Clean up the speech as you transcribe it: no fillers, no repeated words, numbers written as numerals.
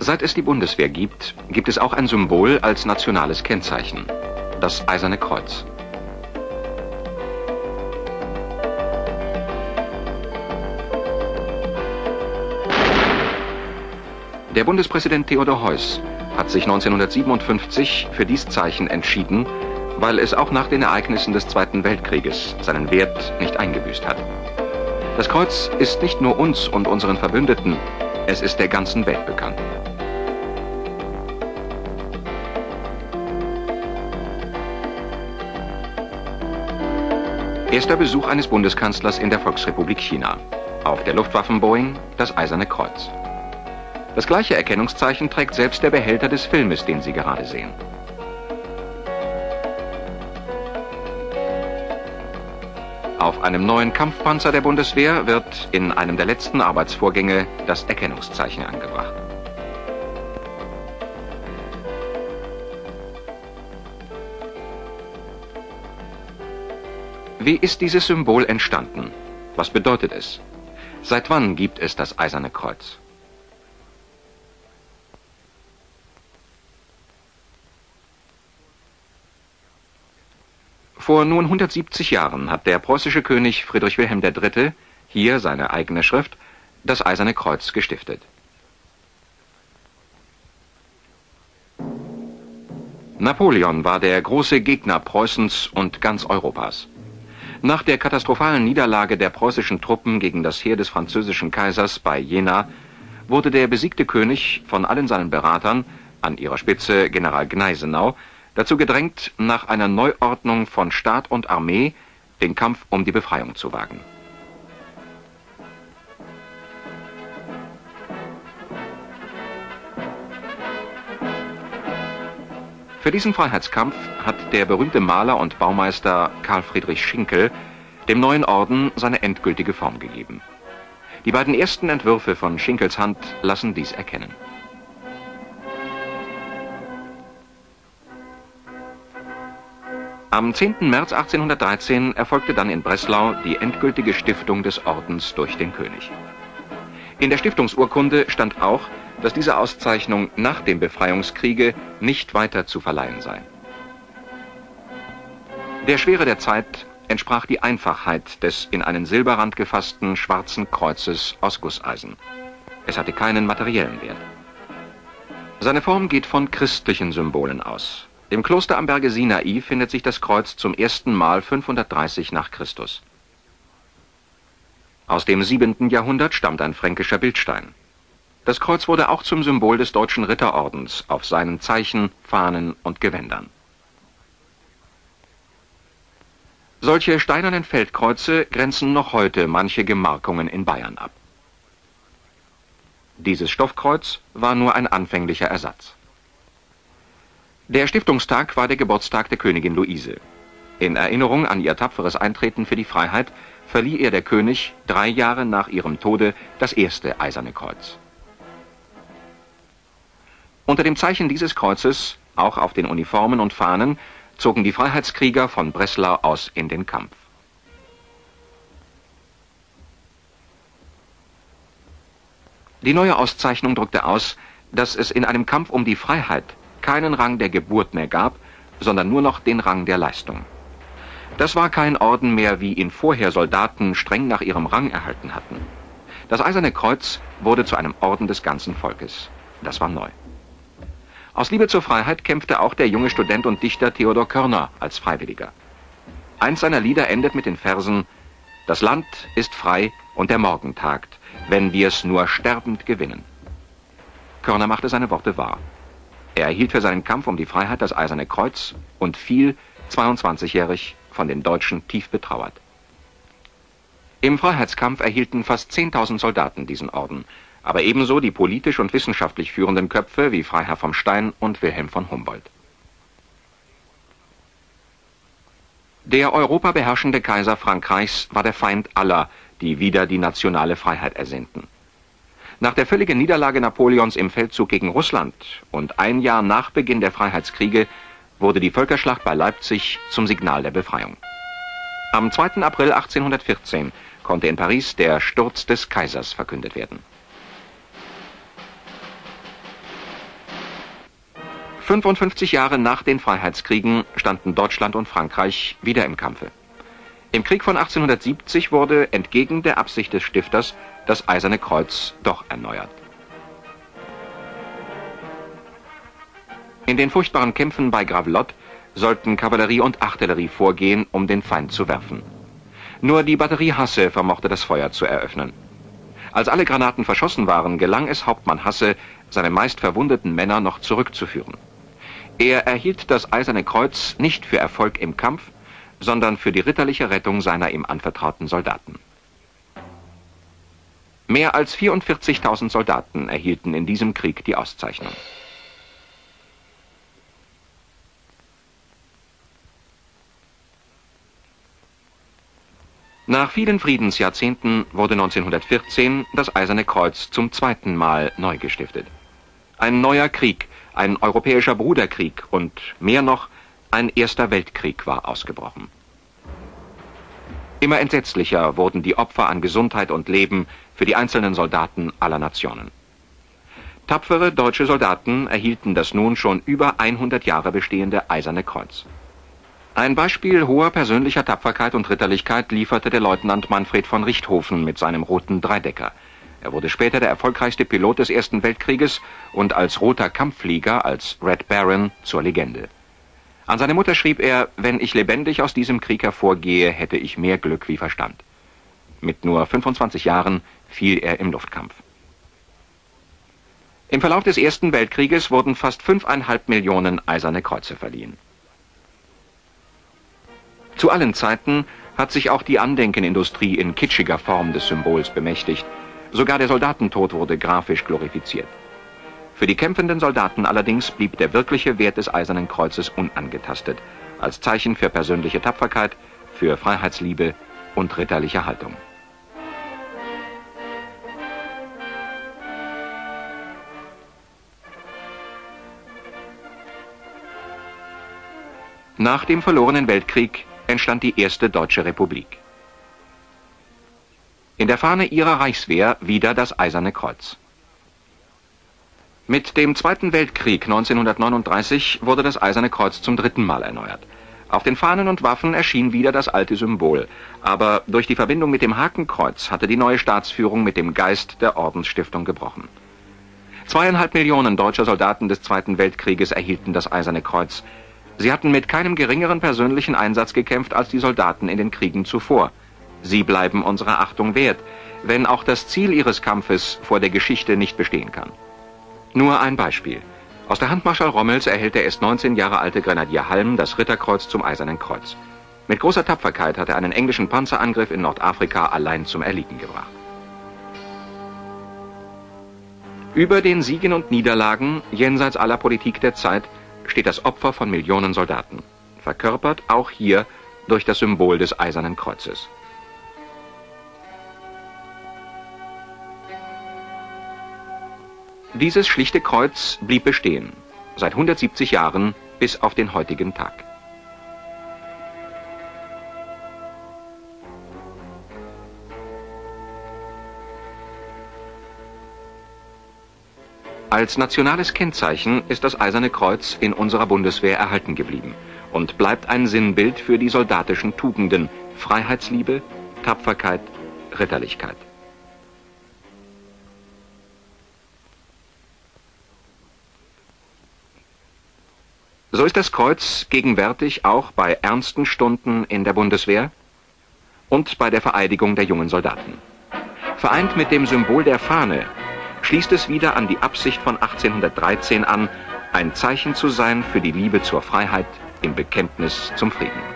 Seit es die Bundeswehr gibt, gibt es auch ein Symbol als nationales Kennzeichen: das Eiserne Kreuz. Der Bundespräsident Theodor Heuss hat sich 1957 für dies Zeichen entschieden, weil es auch nach den Ereignissen des Zweiten Weltkrieges seinen Wert nicht eingebüßt hat. Das Kreuz ist nicht nur uns und unseren Verbündeten, es ist der ganzen Welt bekannt. Erster Besuch eines Bundeskanzlers in der Volksrepublik China. Auf der Luftwaffen-Boeing das Eiserne Kreuz. Das gleiche Erkennungszeichen trägt selbst der Behälter des Filmes, den Sie gerade sehen. Auf einem neuen Kampfpanzer der Bundeswehr wird in einem der letzten Arbeitsvorgänge das Erkennungszeichen angebracht. Wie ist dieses Symbol entstanden? Was bedeutet es? Seit wann gibt es das Eiserne Kreuz? Vor nun 170 Jahren hat der preußische König Friedrich Wilhelm III., hier seine eigene Schrift, das Eiserne Kreuz gestiftet. Napoleon war der große Gegner Preußens und ganz Europas. Nach der katastrophalen Niederlage der preußischen Truppen gegen das Heer des französischen Kaisers bei Jena wurde der besiegte König von allen seinen Beratern, an ihrer Spitze General Gneisenau, dazu gedrängt, nach einer Neuordnung von Staat und Armee den Kampf um die Befreiung zu wagen. Für diesen Freiheitskampf hat der berühmte Maler und Baumeister Karl Friedrich Schinkel dem neuen Orden seine endgültige Form gegeben. Die beiden ersten Entwürfe von Schinkels Hand lassen dies erkennen. Am 10. März 1813 erfolgte dann in Breslau die endgültige Stiftung des Ordens durch den König. In der Stiftungsurkunde stand auch, dass diese Auszeichnung nach dem Befreiungskriege nicht weiter zu verleihen sei. Der Schwere der Zeit entsprach die Einfachheit des in einen Silberrand gefassten schwarzen Kreuzes aus Gusseisen. Es hatte keinen materiellen Wert. Seine Form geht von christlichen Symbolen aus. Im Kloster am Berge Sinai findet sich das Kreuz zum ersten Mal 530 nach Christus. Aus dem 7. Jahrhundert stammt ein fränkischer Bildstein. Das Kreuz wurde auch zum Symbol des Deutschen Ritterordens auf seinen Zeichen, Fahnen und Gewändern. Solche steinernen Feldkreuze grenzen noch heute manche Gemarkungen in Bayern ab. Dieses Stoffkreuz war nur ein anfänglicher Ersatz. Der Stiftungstag war der Geburtstag der Königin Luise. In Erinnerung an ihr tapferes Eintreten für die Freiheit verlieh ihr der König 3 Jahre nach ihrem Tode das erste Eiserne Kreuz. Unter dem Zeichen dieses Kreuzes, auch auf den Uniformen und Fahnen, zogen die Freiheitskrieger von Breslau aus in den Kampf. Die neue Auszeichnung drückte aus, dass es in einem Kampf um die Freiheit keinen Rang der Geburt mehr gab, sondern nur noch den Rang der Leistung. Das war kein Orden mehr, wie ihn vorher Soldaten streng nach ihrem Rang erhalten hatten. Das Eiserne Kreuz wurde zu einem Orden des ganzen Volkes. Das war neu. Aus Liebe zur Freiheit kämpfte auch der junge Student und Dichter Theodor Körner als Freiwilliger. Eins seiner Lieder endet mit den Versen: Das Land ist frei und der Morgen tagt, wenn wir's nur sterbend gewinnen. Körner machte seine Worte wahr. Er erhielt für seinen Kampf um die Freiheit das Eiserne Kreuz und fiel, 22-jährig, von den Deutschen tief betrauert. Im Freiheitskampf erhielten fast 10.000 Soldaten diesen Orden, aber ebenso die politisch und wissenschaftlich führenden Köpfe wie Freiherr vom Stein und Wilhelm von Humboldt. Der europabeherrschende Kaiser Frankreichs war der Feind aller, die wieder die nationale Freiheit ersehnten. Nach der völligen Niederlage Napoleons im Feldzug gegen Russland und ein Jahr nach Beginn der Freiheitskriege wurde die Völkerschlacht bei Leipzig zum Signal der Befreiung. Am 2. April 1814 konnte in Paris der Sturz des Kaisers verkündet werden. 55 Jahre nach den Freiheitskriegen standen Deutschland und Frankreich wieder im Kampfe. Im Krieg von 1870 wurde, entgegen der Absicht des Stifters, das Eiserne Kreuz doch erneuert. In den furchtbaren Kämpfen bei Gravelotte sollten Kavallerie und Artillerie vorgehen, um den Feind zu werfen. Nur die Batterie Hasse vermochte das Feuer zu eröffnen. Als alle Granaten verschossen waren, gelang es Hauptmann Hasse, seine meist verwundeten Männer noch zurückzuführen. Er erhielt das Eiserne Kreuz nicht für Erfolg im Kampf, sondern für die ritterliche Rettung seiner ihm anvertrauten Soldaten. Mehr als 44.000 Soldaten erhielten in diesem Krieg die Auszeichnung. Nach vielen Friedensjahrzehnten wurde 1914 das Eiserne Kreuz zum zweiten Mal neu gestiftet. Ein neuer Krieg, ein europäischer Bruderkrieg und mehr noch, ein Erster Weltkrieg war ausgebrochen. Immer entsetzlicher wurden die Opfer an Gesundheit und Leben für die einzelnen Soldaten aller Nationen. Tapfere deutsche Soldaten erhielten das nun schon über 100 Jahre bestehende Eiserne Kreuz. Ein Beispiel hoher persönlicher Tapferkeit und Ritterlichkeit lieferte der Leutnant Manfred von Richthofen mit seinem roten Dreidecker. Er wurde später der erfolgreichste Pilot des Ersten Weltkrieges und als roter Kampfflieger, als Red Baron, zur Legende. An seine Mutter schrieb er, wenn ich lebendig aus diesem Krieg hervorgehe, hätte ich mehr Glück wie Verstand. Mit nur 25 Jahren fiel er im Luftkampf. Im Verlauf des Ersten Weltkrieges wurden fast 5,5 Millionen Eiserne Kreuze verliehen. Zu allen Zeiten hat sich auch die Andenkenindustrie in kitschiger Form des Symbols bemächtigt. Sogar der Soldatentod wurde grafisch glorifiziert. Für die kämpfenden Soldaten allerdings blieb der wirkliche Wert des Eisernen Kreuzes unangetastet, als Zeichen für persönliche Tapferkeit, für Freiheitsliebe und ritterliche Haltung. Nach dem verlorenen Weltkrieg entstand die erste Deutsche Republik. In der Fahne ihrer Reichswehr wieder das Eiserne Kreuz. Mit dem Zweiten Weltkrieg 1939 wurde das Eiserne Kreuz zum dritten Mal erneuert. Auf den Fahnen und Waffen erschien wieder das alte Symbol, aber durch die Verbindung mit dem Hakenkreuz hatte die neue Staatsführung mit dem Geist der Ordensstiftung gebrochen. 2,5 Millionen deutscher Soldaten des Zweiten Weltkrieges erhielten das Eiserne Kreuz. Sie hatten mit keinem geringeren persönlichen Einsatz gekämpft als die Soldaten in den Kriegen zuvor. Sie bleiben unserer Achtung wert, wenn auch das Ziel ihres Kampfes vor der Geschichte nicht bestehen kann. Nur ein Beispiel. Aus der Hand Marschall Rommels erhält der erst 19 Jahre alte Grenadier Halm das Ritterkreuz zum Eisernen Kreuz. Mit großer Tapferkeit hat er einen englischen Panzerangriff in Nordafrika allein zum Erliegen gebracht. Über den Siegen und Niederlagen, jenseits aller Politik der Zeit, steht das Opfer von Millionen Soldaten, verkörpert auch hier durch das Symbol des Eisernen Kreuzes. Dieses schlichte Kreuz blieb bestehen, seit 170 Jahren bis auf den heutigen Tag. Als nationales Kennzeichen ist das Eiserne Kreuz in unserer Bundeswehr erhalten geblieben und bleibt ein Sinnbild für die soldatischen Tugenden Freiheitsliebe, Tapferkeit, Ritterlichkeit. So ist das Kreuz gegenwärtig auch bei ernsten Stunden in der Bundeswehr und bei der Vereidigung der jungen Soldaten. Vereint mit dem Symbol der Fahne schließt es wieder an die Absicht von 1813 an, ein Zeichen zu sein für die Liebe zur Freiheit im Bekenntnis zum Frieden.